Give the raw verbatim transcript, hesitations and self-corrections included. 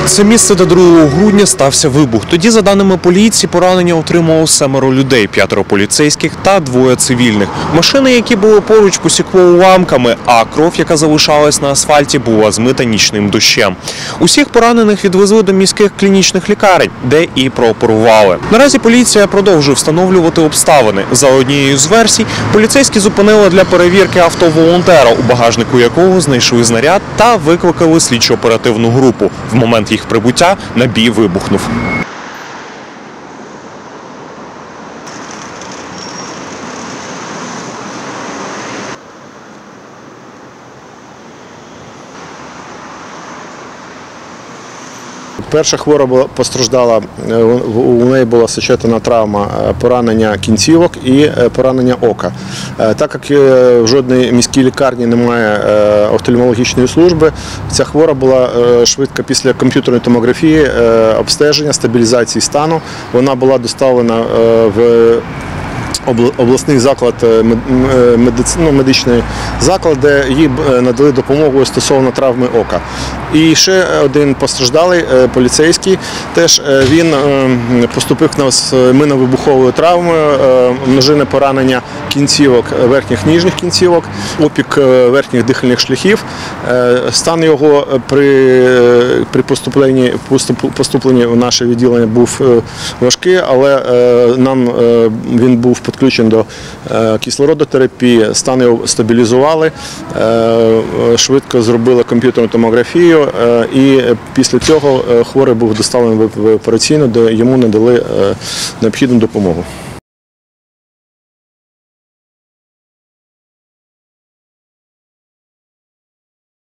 Це місце, де другого грудня стався вибух. Тоді, за даними поліції, поранення отримало семеро людей, п'ятеро поліцейських та двоє цивільних. Машини, які були поруч, посікло уламками, а кров, яка залишалась на асфальті, була змита нічним дощем. Усіх поранених відвезли до міських клінічних лікарень, де і прооперували. Наразі поліція продовжує встановлювати обставини. За однією з версій, поліцейські зупинили для перевірки авто волонтера, у багажнику якого знайшли знаряд та викликали слідчо-оперативну групу. В момент їх прибуття набій вибухнув. Перша хвора була постраждала, у неї була сечетана травма, поранення кінцівок і поранення ока. Так як в жодній міській лікарні немає офтальмологічної служби, ця хвора була швидко після комп'ютерної томографії, обстеження, стабілізації стану. Вона була доставлена в обласний заклад, ну, медичний заклад, де їй надали допомогу стосовно травми ока. І ще один постраждалий, поліцейський, теж він поступив з минно-вибуховою травмою, множинне поранення кінцівок, верхніх ніжніх кінцівок, опік верхніх дихальних шляхів. Стан його при, при поступленні, поступленні в наше відділення був важкий, але нам він був підключений до кислородотерапії, стан його стабілізували, швидко зробили комп'ютерну томографію, і після цього хворий був доставлений в операційну, де йому надали необхідну допомогу.